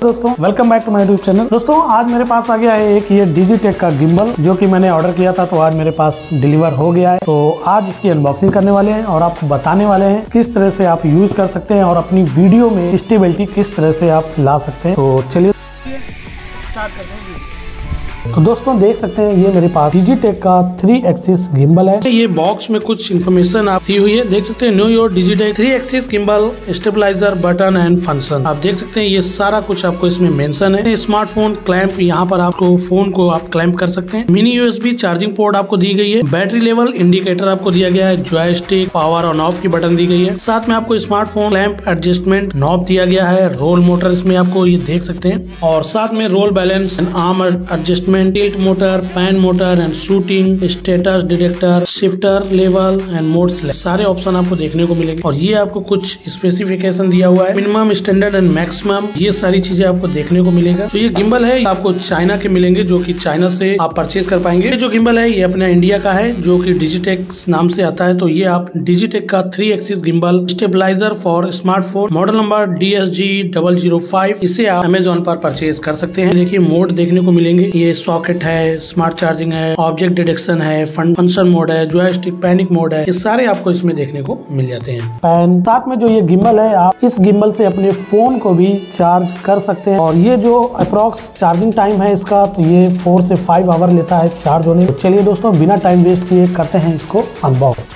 दोस्तों welcome back to my YouTube channel. दोस्तों आज मेरे पास आ गया है एक ये डिजिटेक का गिम्बल जो कि मैंने ऑर्डर किया था, तो आज मेरे पास डिलीवर हो गया है। तो आज इसकी अनबॉक्सिंग करने वाले हैं और आपको बताने वाले हैं किस तरह से आप यूज कर सकते हैं और अपनी वीडियो में स्टेबिलिटी किस तरह से आप ला सकते हैं। तो चलिए स्टार्ट करते हैं। तो दोस्तों देख सकते हैं ये मेरे पास डिजिटेक का 3 एक्सिस गिम्बल है। ये बॉक्स में कुछ इन्फॉर्मेशन आप दी हुई है, देख सकते हैं new your Digitek 3 axis gimbal stabiliser button and function. आप देख सकते हैं ये सारा कुछ आपको इसमें मेंशन है। स्मार्टफोन क्लैंप, यहाँ पर आपको फोन को आप क्लैंप कर सकते हैं। मिनी यूएसबी चार्जिंग पोर्ट आपको दी गई है। बैटरी लेवल इंडिकेटर आपको दिया गया है। जॉयस्टिक पावर ऑन ऑफ की बटन दी गई है। साथ में आपको स्मार्टफोन क्लैंप एडजस्टमेंट नॉब दिया गया है। रोल मोटर इसमें आपको ये देख सकते हैं और साथ में roll balance and arm adjustment, tilt motor, pan motor and shooting, status detector, shifter level and mode select, सारे ऑप्शन आपको देखने को मिलेंगे। और ये आपको कुछ स्पेसिफिकेशन दिया हुआ है, मिनिमम, स्टैंडर्ड एंड मैक्सिमम, ये सारी चीजें आपको देखने को मिलेगा। तो ये गिम्बल है आपको चाइना के मिलेंगे, जो कि चाइना से आप परचेज कर पाएंगे। ये जो गिम्बल है ये अपना इंडिया का है, जो कि डिजिटेक नाम से आता है। तो ये आप डिजिटेक का 3 axis gimbal stabiliser for smartphone model number DSG005, इसे आप अमेजोन पर परचेज कर सकते हैं। देखिए मोड देखने को मिलेंगे, ये सॉकेट है, स्मार्ट चार्जिंग है, ऑब्जेक्ट डिटेक्शन है, फंक्शन मोड है, जॉयस्टिक पैनिक मोड है, ये सारे आपको इसमें देखने को मिल जाते हैं। पैन साथ में जो ये गिम्बल है, आप इस गिम्बल से अपने फोन को भी चार्ज कर सकते हैं। और ये जो अप्रोक्स चार्जिंग टाइम है इसका, तो ये 4 से 5 आवर लेता है चार्ज होने। तो चलिए दोस्तों बिना टाइम वेस्ट किए करते हैं इसको अनबॉक्स।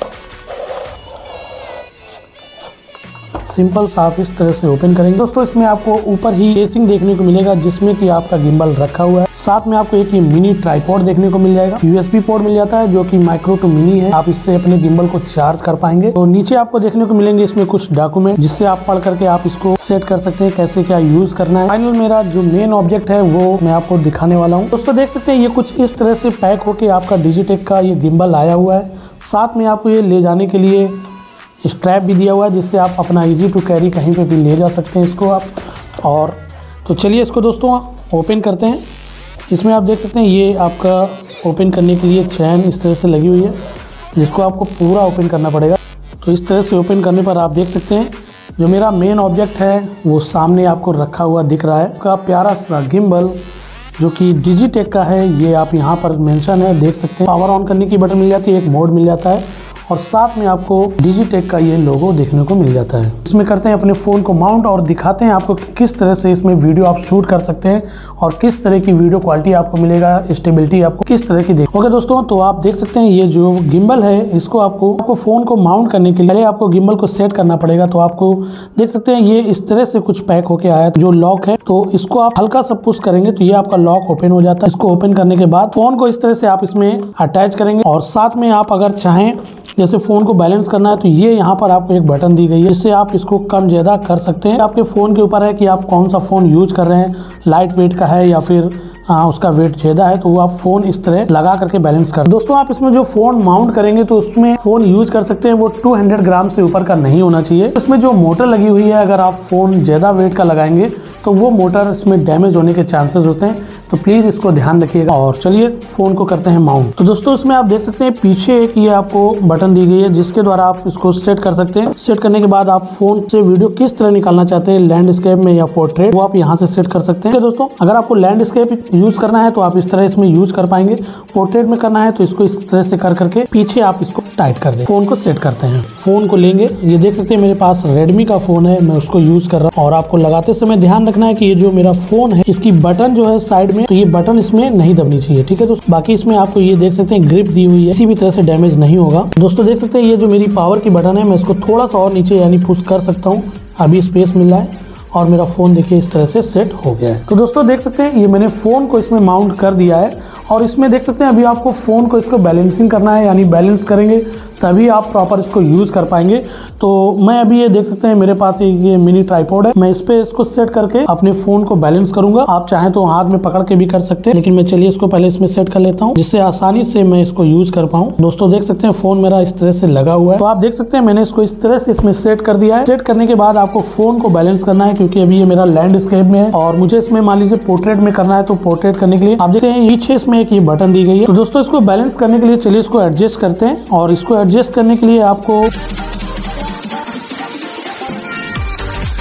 सिंपल सा आप इस तरह से ओपन करेंगे। दोस्तों इसमें आपको ऊपर ही केसिंग देखने को मिलेगा जिसमें कि आपका गिम्बल रखा हुआ है। साथ में आपको एक ये मिनी ट्राइपॉड देखने को मिल जाएगा। USB पोर्ट मिल जाता है जो कि माइक्रो टू मिनी है, आप इससे अपने गिम्बल को चार्ज कर पाएंगे। तो नीचे आपको देखने को मिलेंगे इसमें कुछ डॉक्यूमेंट, जिससे आप पढ़ करके आप इसको सेट कर सकते हैं कैसे क्या यूज करना है। फाइनल मेरा जो मेन ऑब्जेक्ट है वो मैं आपको दिखाने वाला हूँ। दोस्तों देख सकते हैं ये कुछ इस तरह से पैक होके आपका डिजिटेक का ये गिम्बल आया हुआ है। साथ में आपको ये ले जाने के लिए स्ट्रैप भी दिया हुआ है, जिससे आप अपना इजी टू कैरी कहीं पे भी ले जा सकते हैं इसको आप। और तो चलिए इसको दोस्तों ओपन करते हैं। इसमें आप देख सकते हैं ये आपका ओपन करने के लिए चैन इस तरह से लगी हुई है, जिसको आपको पूरा ओपन करना पड़ेगा। तो इस तरह से ओपन करने पर आप देख सकते हैं जो मेरा मेन ऑब्जेक्ट है वो सामने आपको रखा हुआ दिख रहा है। का प्यारा सा गिम्बल जो कि डिजिटेक का है, ये आप यहाँ पर मेंशन है, देख सकते हैं। पावर ऑन करने की बटन मिल जाती है, एक मोड मिल जाता है और साथ में आपको डिजिटेक का ये लोगो देखने को मिल जाता है। इसमें करते हैं अपने फ़ोन को माउंट और दिखाते हैं आपको किस तरह से इसमें वीडियो आप शूट कर सकते हैं और किस तरह की वीडियो क्वालिटी आपको मिलेगा, स्टेबिलिटी आपको किस तरह की देख। ओके दोस्तों, तो आप देख सकते हैं ये जो गिम्बल है इसको आपको फ़ोन को माउंट करने के लिए पहले आपको गिम्बल को सेट करना पड़ेगा। तो आपको देख सकते हैं ये इस तरह से कुछ पैक होके आया जो लॉक है। तो इसको आप हल्का सा पुश करेंगे तो ये आपका लॉक ओपन हो जाता है। इसको ओपन करने के बाद फ़ोन को इस तरह से आप इसमें अटैच करेंगे और साथ में आप अगर चाहें जैसे फ़ोन को बैलेंस करना है तो ये यहाँ पर आपको एक बटन दी गई है, जिससे आप इसको कम ज़्यादा कर सकते हैं। आपके फ़ोन के ऊपर है कि आप कौन सा फ़ोन यूज कर रहे हैं, लाइट वेट का है या फिर उसका वेट ज़्यादा है, तो वो आप फ़ोन इस तरह लगा करके बैलेंस कर। दोस्तों आप इसमें जो फ़ोन माउंट करेंगे तो उसमें फ़ोन यूज कर सकते हैं, वो 200 ग्राम से ऊपर का नहीं होना चाहिए। इसमें जो मोटर लगी हुई है, अगर आप फ़ोन ज़्यादा वेट का लगाएंगे तो वो मोटर इसमें डैमेज होने के चांसेस होते हैं, तो प्लीज़ इसको ध्यान रखिएगा। और चलिए फ़ोन को करते हैं माउंट। तो दोस्तों इसमें आप देख सकते हैं पीछे एक ये आपको बटन दी गई है, जिसके द्वारा आप इसको सेट कर सकते हैं। सेट करने के बाद आप फ़ोन से वीडियो किस तरह निकालना चाहते हैं, लैंडस्केप में या पोर्ट्रेट, वो आप यहाँ से सेट कर सकते हैं। दोस्तों अगर आपको लैंडस्केप यूज करना है तो आप इस तरह इसमें यूज कर पाएंगे। पोर्ट्रेट में करना है तो इसको इस तरह से कर करके पीछे आप इसको टाइट कर दें। फोन को सेट करते हैं। फोन को लेंगे, ये देख सकते हैं मेरे पास रेडमी का फोन है, मैं उसको यूज कर रहा हूँ। और आपको लगाते समय ध्यान रखना है कि ये जो मेरा फोन है इसकी बटन जो है साइड में, तो ये बटन इसमें नहीं दबनी चाहिए, ठीक है दोस्तों। बाकी इसमें आपको ये देख सकते हैं ग्रिप दी हुई है, किसी भी तरह से डैमेज नहीं होगा। दोस्तों देख सकते हैं ये जो मेरी पावर की बटन है, मैं इसको थोड़ा सा और नीचे यानी पुश कर सकता हूँ, अभी स्पेस मिल रहा है और मेरा फ़ोन देखिए इस तरह से सेट हो गया है। तो दोस्तों देख सकते हैं ये मैंने फ़ोन को इसमें माउंट कर दिया है और इसमें देख सकते हैं अभी आपको फ़ोन को इसको बैलेंसिंग करना है, यानी बैलेंस करेंगे तभी आप प्रॉपर इसको यूज़ कर पाएंगे। तो मैं अभी ये देख सकते हैं मेरे पास ये मिनी ट्राइपॉड है, मैं इस पे इसको सेट करके अपने फ़ोन को बैलेंस करूंगा। आप चाहें तो हाथ में पकड़ के भी कर सकते हैं, लेकिन मैं चलिए इसको पहले इसमें सेट कर लेता हूँ, जिससे आसानी से मैं इसको यूज़ कर पाऊँ। दोस्तों देख सकते हैं फ़ोन मेरा इस तरह से लगा हुआ है। तो आप देख सकते हैं मैंने इसको इस तरह से इसमें सेट कर दिया है। सेट करने के बाद आपको फ़ोन को बैलेंस करना है, क्योंकि अभी ये मेरा लैंडस्केप में है और मुझे इसमें मान लीजिए पोर्ट्रेट में करना है। तो पोर्ट्रेट करने के लिए आप देखते हैं पीछे इसमें एक ये बटन दी गई है। तो दोस्तों इसको बैलेंस करने के लिए चलिए इसको एडजस्ट करते हैं। और इसको एडजस्ट करने के लिए आपको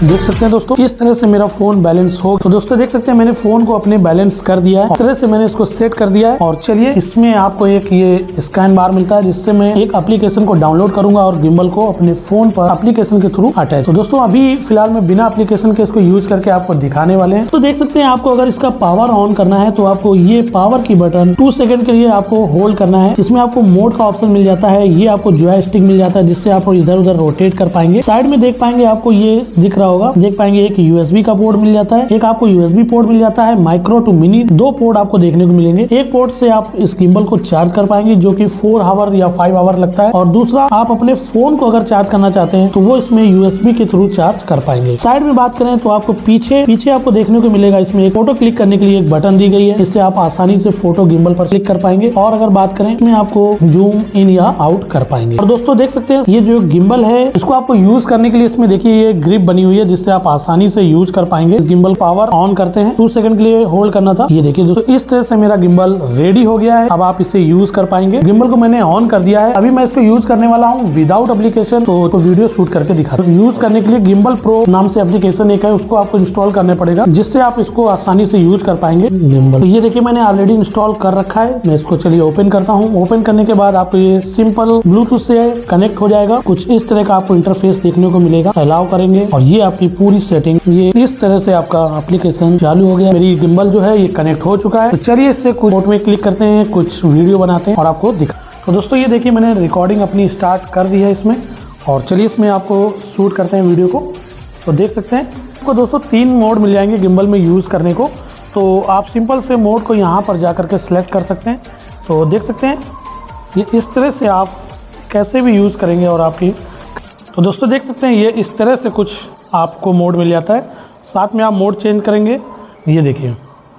देख सकते हैं दोस्तों इस तरह से मेरा फोन बैलेंस हो। तो दोस्तों देख सकते हैं मैंने फोन को अपने बैलेंस कर दिया है, इस तरह से मैंने इसको सेट कर दिया है। और चलिए इसमें आपको एक ये स्कैन बार मिलता है जिससे मैं एक एप्लीकेशन को डाउनलोड करूंगा और गिम्बल को अपने फोन पर एप्लीकेशन के थ्रू अटैच। तो दोस्तों अभी फिलहाल मैं बिना एप्लीकेशन के इसको यूज करके आपको दिखाने वाले हैं। तो देख सकते हैं आपको अगर इसका पावर ऑन करना है तो आपको ये पावर की बटन 2 सेकंड के लिए आपको होल्ड करना है। इसमें आपको मोड का ऑप्शन मिल जाता है, ये आपको जॉयस्टिक मिल जाता है जिससे आप इधर उधर रोटेट कर पाएंगे। साइड में देख पाएंगे आपको ये दिख रहा होगा, देख पाएंगे एक यूएसबी का पोर्ट मिल जाता है, एक आपको यूएसबी पोर्ट मिल जाता है, माइक्रो टू मिनी 2 पोर्ट आपको देखने को मिलेंगे। एक पोर्ट से आप इस गिम्बल को चार्ज कर पाएंगे जो कि 4 आवर या 5 आवर लगता है, और दूसरा आप अपने फोन को अगर चार्ज करना चाहते हैं तो वो इसमें यूएसबी के थ्रू चार्ज कर पाएंगे। साइड में बात करें तो आपको पीछे आपको देखने को मिलेगा इसमें एक फोटो क्लिक करने के लिए एक बटन दी गई है, इससे आप आसानी से फोटो गिम्बल पर क्लिक कर पाएंगे। और अगर बात करें इसमें आपको जूम इन या आउट कर पाएंगे। और दोस्तों देख सकते हैं ये जो गिम्बल है इसको आपको यूज करने के लिए इसमें देखिए ये ग्रिप बनी हुई है जिससे आप आसानी से यूज कर पाएंगे। इस गिम्बल पावर ऑन करते हैं, 2 सेकंड के लिए होल्ड करना था। ये देखिए दोस्तों इस तरह से मेरा गिम्बल रेडी हो गया है, अब आप इसे यूज कर पाएंगे। गिम्बल को मैंने ऑन कर दिया है, अभी मैं इसको यूज करने वाला हूँ विदाउट एप्लीकेशन। तो वीडियो शूट करके दिखा। तो यूज करने के लिए गिम्बल प्रो नाम से एप्लीकेशन एक है, उसको आपको इंस्टॉल करने पड़ेगा जिससे आप इसको आसानी से यूज कर पाएंगे गिम्बल। तो ये देखिए मैंने ऑलरेडी इंस्टॉल कर रखा है, मैं इसको चलिए ओपन करता हूँ। ओपन करने के बाद आपको ये सिंपल ब्लूटूथ से कनेक्ट हो जाएगा, कुछ इस तरह का आपको इंटरफेस देखने को मिलेगा। अलाउ करेंगे और ये आपकी पूरी सेटिंग, ये इस तरह से आपका एप्लीकेशन चालू हो गया। मेरी गिम्बल जो है ये कनेक्ट हो चुका है। तो चलिए इससे कुछ फोटो में क्लिक करते हैं, कुछ वीडियो बनाते हैं और आपको दिखा। तो दोस्तों ये देखिए मैंने रिकॉर्डिंग अपनी स्टार्ट कर दी है इसमें, और चलिए इसमें आपको शूट करते हैं वीडियो को। तो देख सकते हैं आपको दोस्तों 3 मोड मिल जाएंगे गिम्बल में यूज़ करने को। तो आप सिंपल से मोड को यहाँ पर जा करके सिलेक्ट कर सकते हैं। तो देख सकते हैं ये इस तरह से आप कैसे भी यूज़ करेंगे और आपकी। तो दोस्तों देख सकते हैं ये इस तरह से कुछ आपको मोड मिल जाता है, साथ में आप मोड चेंज करेंगे ये देखिए,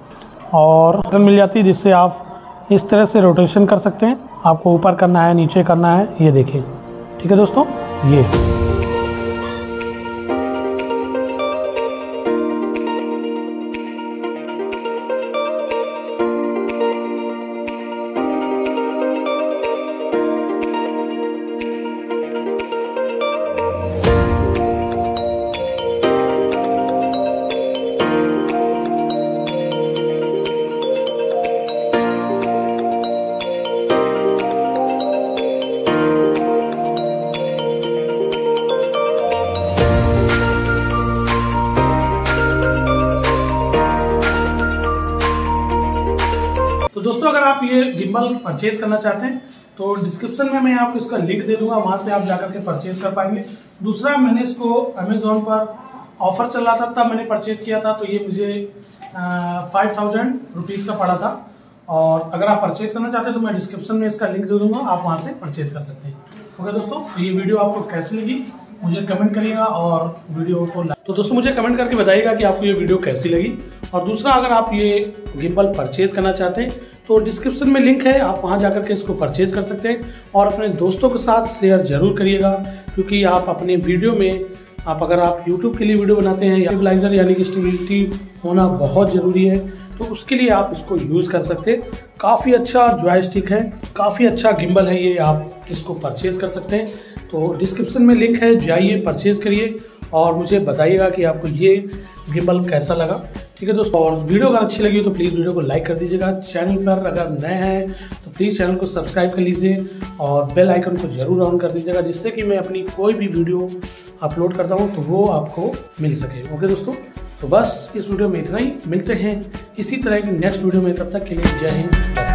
और बटन मिल जाती है जिससे आप इस तरह से रोटेशन कर सकते हैं। आपको ऊपर करना है, नीचे करना है, ये देखिए। ठीक है दोस्तों ये दोस्तों अगर आप ये गिम्बल परचेज करना चाहते हैं तो डिस्क्रिप्शन में मैं आपको इसका लिंक दे दूंगा, वहां से आप जाकर के परचेज कर पाएंगे। दूसरा मैंने इसको अमेजोन पर ऑफर चल रहा था तब मैंने परचेज किया था, तो ये मुझे 5000 रुपीज़ का पड़ा था। और अगर आप परचेज करना चाहते हैं तो मैं डिस्क्रिप्शन में इसका लिंक दे दूंगा, आप वहां से परचेज कर सकते हैं। ओके दोस्तों, तो ये वीडियो आपको कैसी लगी मुझे कमेंट करिएगा और वीडियो को तो दोस्तों मुझे कमेंट करके बताइएगा कि आपको ये वीडियो कैसी लगी। और दूसरा अगर आप ये गिम्बल परचेज करना चाहते हैं तो डिस्क्रिप्शन में लिंक है, आप वहां जाकर के इसको परचेज कर सकते हैं। और अपने दोस्तों के साथ शेयर जरूर करिएगा, क्योंकि आप अपने वीडियो में अगर आप YouTube के लिए वीडियो बनाते हैं, स्टेबलाइजर यानी कि स्टेबिलिटी होना बहुत ज़रूरी है, तो उसके लिए आप इसको यूज़ कर सकते हैं। काफ़ी अच्छा जॉयस्टिक है, काफ़ी अच्छा गिम्बल है ये, आप इसको परचेज कर सकते हैं। तो डिस्क्रिप्शन में लिंक है, जाइए परचेज करिए और मुझे बताइएगा कि आपको ये गिम्बल कैसा लगा। ठीक है दोस्तों, और वीडियो अगर अच्छी लगी तो प्लीज़ वीडियो को लाइक कर दीजिएगा। चैनल पर अगर नए हैं तो प्लीज़ चैनल को सब्सक्राइब कर लीजिए और बेल आइकन को जरूर ऑन कर दीजिएगा, जिससे कि मैं अपनी कोई भी वीडियो अपलोड करता हूँ तो वो आपको मिल सके। ओके दोस्तों, तो बस इस वीडियो में इतना ही, मिलते हैं इसी तरह की नेक्स्ट वीडियो में, तब तक के लिए जय हिंद।